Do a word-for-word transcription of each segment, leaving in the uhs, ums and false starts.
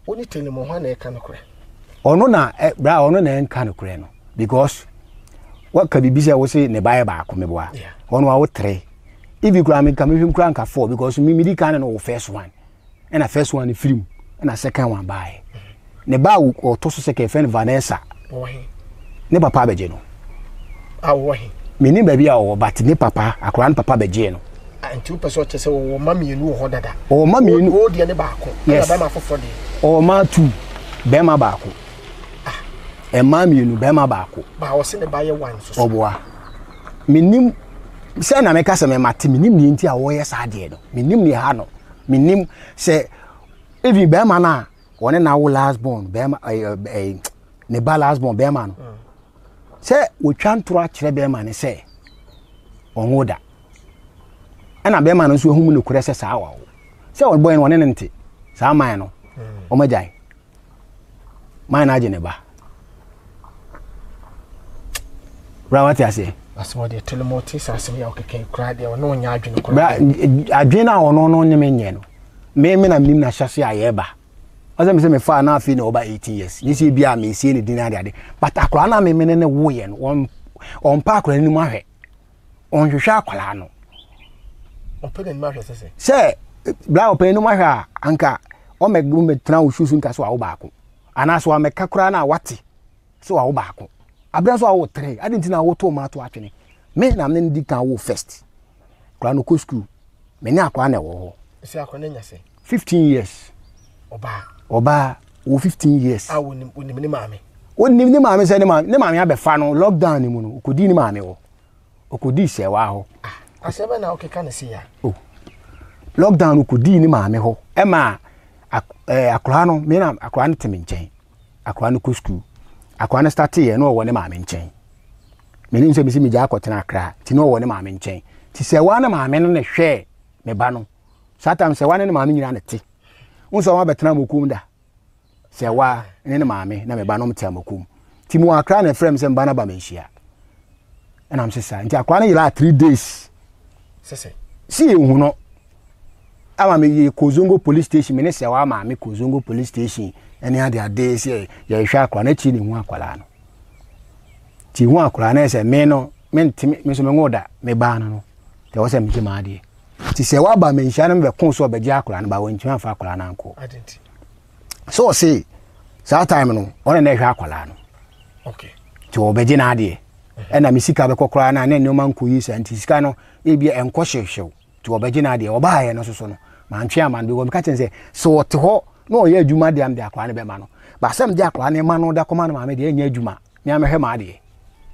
Oni tell mo hwan e ka no kre. Ono na bra ono na enka no kre no because what can be busy was say ne buy back me boa. Ono a wo three. If you kura me come him kura nka four because me me di kan no first one. And a first one film and a second one buy. Ne ba o to so second friend Vanessa. Wo he. Ne papa beje no. Ah wo he. Me ni ba bia o but ne papa akura ne papa beje no. Anti person che se wo ma me nu ho dada. O ma me nu o de ne ba ko. Yes. Ba ma fofo de. O ma two be ma ba ko. Ah. E ma me nu be ma ba ko. Ba wo se ne ba ye one so. Oboa. Me nim se na me ka se me mate me nim ni nti a wo ye sa de no. Me nim ni ha no. Me nim se even be ma na one na wo last born be ma eh ne ba last born be ma no. Se wo twantoro a kire be ma ne se onwo da. Ana be ma no so ehum no kure se sa wa wo. Se wo boy no one nte. Sa man no. O majai. Man na je ne ba. Rawati ase. Asmo de telemoti sa asem ya okeke kra de ono nya adwene kra. Bra adwene a ono no nyeme nye no. Me me na mnim na hyase aye ba. Ose me se me fa na afi na oba eighteen years. Ni se bia me sie ne din ade ade. But akra na me me ne wo ye no. On on pa akra ni mu ahwe. On hwehwe akra no. Open ni mu ahwe sese. Se bra open ni mu ahwe anka o me gu me tena wo susu nka so a wo ba ko. Ana so ameka kra na wate. So a wo ba ko. Abra so a wo three. Ade ntina wo to ma to atwene. Me na me ndi kan wo first. Kra no ko school. Me ni akwa na wo ho. Se akwa na nya se. fifteen years. Oba. Oba wo fifteen years. Ah wonim wonim ni maame. Wonim ni maame se ni maame, ni maame abefa no lockdown ni mu no. Okodi ni maame wo. Okodi se wa ho. Ah, asebe na okeka na se ya. Oh. Lockdown okodi ni maame ho. E ma eh akra no me na akra no teme nchen. Akra no ko school. Akra no start ye no wo ne maame nchen. Me ni se bi se mi ja akotena akra. Ti no wo ne maame nchen. Ti se wa na maame no ne hwe me ba no. Satam se wa ne maame nyina ne ti. Unso wa betena mokum da. Se wa ne ne maame na me ba no mtia mokum. Ti mu akra na frem se mba na ba menhia. And I'm say nti akra na yira three days. Sese. Si ehu no. Ama me ye Kozongo police station me ne se wa maame Kozongo police station. Ene ade ade se ye hwa akra na chi ne hu akwala no. Ti hu akwala na se me no me ntimi me so me ngoda me ba no. Te wo se me je ma ade. Ti se wa ba menhia na me be kon so be je akra na ba won twa fa akra na anko. Adenti. So say that time no one na hwa akwala no. Okay. Ti wo be je na ade. E na me sika be kokora na na ne ma nko yi sa nti sika no e bia enko hwehwew. Ti wo be je na ade. Wo ba ye no so so no. Ma ntwe ama be wo me ka chen say so wo te ho no ye adwuma de am de akra na be ma no. Ba sam de akra na ma no da koma na ma me de nya adwuma. Me am hwe ma ade.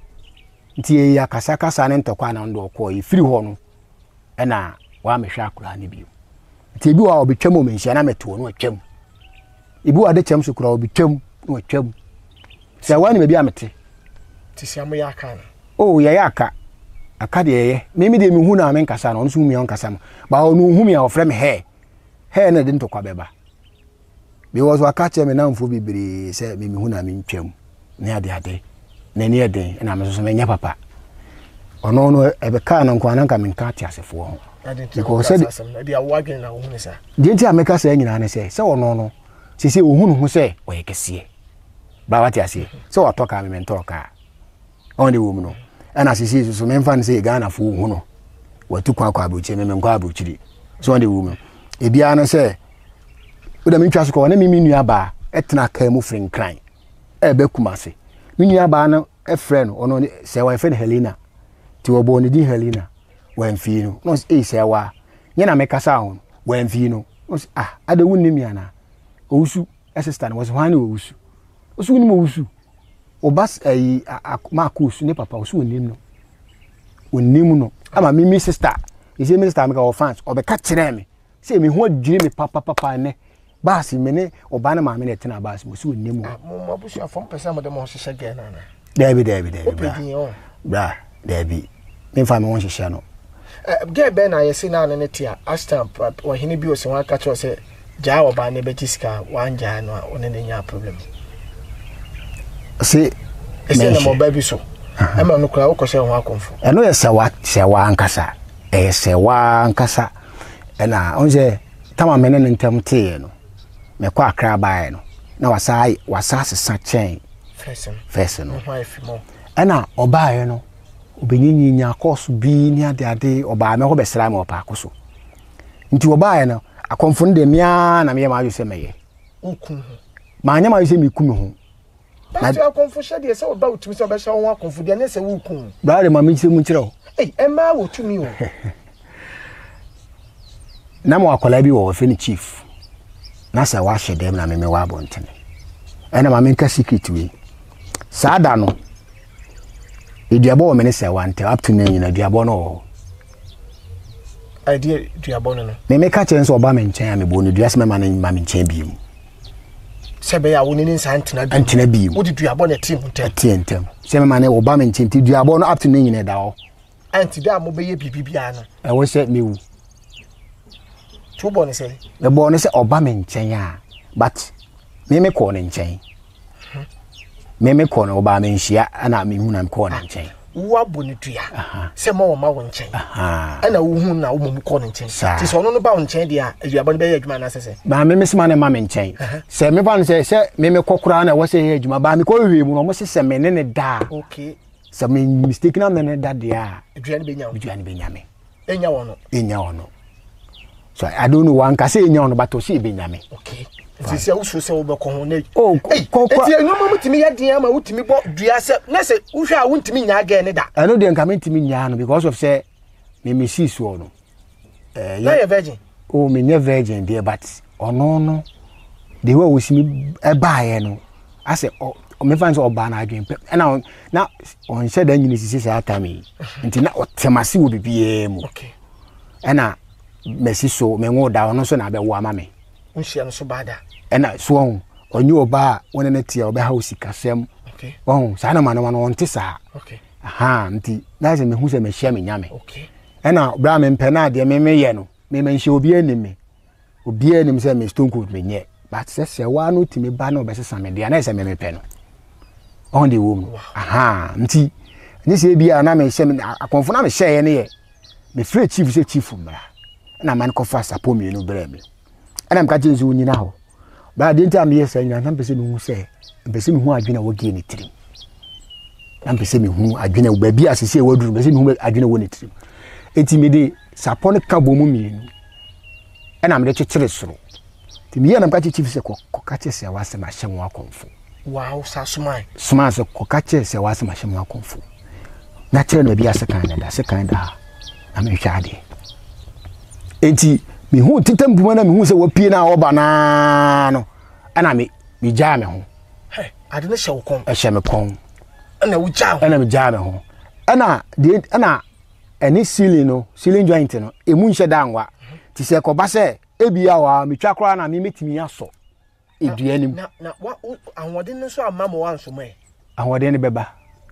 Nti ye ya kasa kasa ne ntokwa na ndo ko yi free ho no. E na wa me hwe akra ne bi. Nti bi wa obetwam o menhia na meto no atwam. Ibu ade kyam so kura obetwam no atwam. Se wa ne be bi amete. Ti se am ya aka na. Oh ye ya aka. Aka de ye. Me me de me hu na me nkasa no so hu me nkasa mo. Ba onu hu me a ofre me he. He na de ntokwa beba. Be was aka che me na mfo bibiri se me me hu na me ntwam. Ne ade ade. Na ne ade na me so so me nya papa. Ono no ebe ka na nkwa na nka me nka ati asefo ho. Because said dia wagin na ohunu sa. De nti ameka se nyina ne se se ono no. Se se ohunu hu se oye kese. Ba wati ase. Se wo toka me mentoka. On the woman no. And as he so men fan say Ghana fu hu no. Watu kwa kwa abuchi me menkwa abuchiri. So on the woman. E bia no se wo da mentwa so ko na me nua ba etena ka mu frin kran. E be kumase. Me nua ba no e friend ono se wa friend Helena. Ti wo bo ni di Helena. Wemfi no no e se wa nye na mekasa ho wemfi no no ah ade wunni mi ana owusu sister no was hwan owusu osu wunni mo owusu obas eh makus ne papa osu wunni no wunni mu no ama mi mi sister ise mi sister meka o fans obeka kire me se mi ho adwire me papa papa ne baas me ne oba na ma me ne tena baas mo osu wunni mu mo abusu afom pesa mo de mo hye ge na na David David David bra David me fa me won hye no get ben na yesi na ne tia astamp o hini bi o se wan ka cho se ja wo ba ne bejiska wan ja no one ne nya problem se ese na mo ba bi so e ma no kura wo ko se ho akonfo e no ye se wa se wa ankasa e se wa ankasa e na onje tama me ne ntem tie no me kwa akra bae no na wasai wasase sa chain First first no why if more ana obaye no obenyi nya course bi ni ade ade oba me ho besra me opa akoso nti obaye no akomfo no de mia na me ma yo se meye ukun ma nya ma yo se me kumi ho na ti akomfo hye de se oba utumi se obehye won akomfo de na se ukun baare ma me se mu nkire o eh ema wotumi o na mo akola bi wo fe ni chief na sa wa hye dem na me me wa abontene ena ma me nka secret we saada no eduabo me ne se wante up to nine na eduabo no idea eduabo no me me ka chen so oba me nchen a me bo no duase me ma ne ma me nchen bi mu sebe ya woni ni nsa ntena bi ntena bi mu wo di eduabo na team ntem tentem se me ma ne oba me nchen ti eduabo no up to nine na da ho anti da mo be ye bibibia no e wo se me wu tu bo ne se e bo ne se oba me nchen a but me me ko ne nchen me me ko no oba me nhia ana me hu na me ko ne nchen wo abo ne dua se ma wo ma wo nchen aha ana wo hu na wo mo ko ne nchen ti so no no ba wo nchen dia eduabo ne be ye adwuma na sese ba me me se ma ne ma me nchen se me ba no se se me me kokora na wo se ye adwuma ba me ko hwe mu no mo se se me ne ne da okay se me mistake na me ne da dia edua ne be nya wo edua ne be nya me enya wo no enya wo no so I don't know one ka se enya wo no but o se be nya me okay sisi usu se wo be ko ho na oh ko ko eti enwoma mutimi ya din ama wutimi bo dua se na se uhwe a wuntimi nya aga ne da eno de nka mentimi nya no because of say me me see so no eh ya virgin oh me nya virgin there but ono no the way we see me e baaye no I say o me fan so oba na adwen pe na na on she da nyini sisi sa atami nti na otemase wo bibie mu okay ena mesi so me ngo da ono so na be wo ama me unhia no so bada ena so on onye oba wona na tia oba house kasem okay oh sa na mano no onte sa okay aha nti na se me hu se me hia me nyame okay ena bra me mpe na de me me ye no me me hia obi anim obi anim se me stone cold me nye but se se wa no timi ba na obesesa me de na se me me pe no on the womb aha nti ni se bia na me hia me akonfo na me hia ye ne ye me free chief se chief mra na man ko fa sapo me no bra me ana mka jinzu nyina ho ba de nti am yesa nyina na mpese me hu se mpese me hu adwena wo ge ne tiri na mpese me hu adwena wo ba bi asese waduru mpese me hu adwena wo ne tiri enti me de sapo ne ka bomu mienu ana me de kyekere soro ti me yana mka chief se ko ka che se wase ma hye mo akonfo wow sa sumai suma se ko ka che se wase ma hye mo akonfo na kire no bi ase kan da se kan da na me hwa ade enti mi hu titam na mi hu se wapie na oba na no ana mi mi ja me ho he ade ne hye wo kon e hye me kon ana wo ja ana mi ja me ho ana de ana eni ceiling no ceiling joint no emu nhye da anwa ti se ko ba se ebia wa mi twa kra na mi metimi aso eduanim na na wa anwode ne so amma mo wanso mai anwode ne beba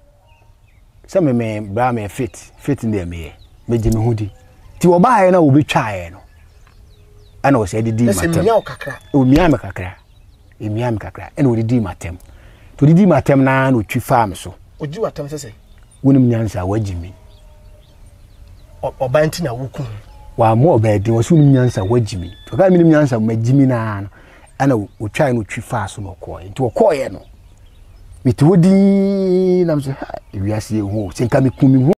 se me me bra me fit fit ne me me ji me hudi ti wo ba na wo betwa ye no ana o se didi matem se miya o kakra o miya me kakra e miya me kakra ana o didi matem to didi matem na na o twi farm so o ji watem sese wonim nyansa wagimi oba nti na wukun wa mo oba di wo so nim nyansa wagimi to ka minim nyansa magimi na no ana o twa no twi fa so no ko nti o ko ye no mitodi na mse ha wiase hu se nka me kumi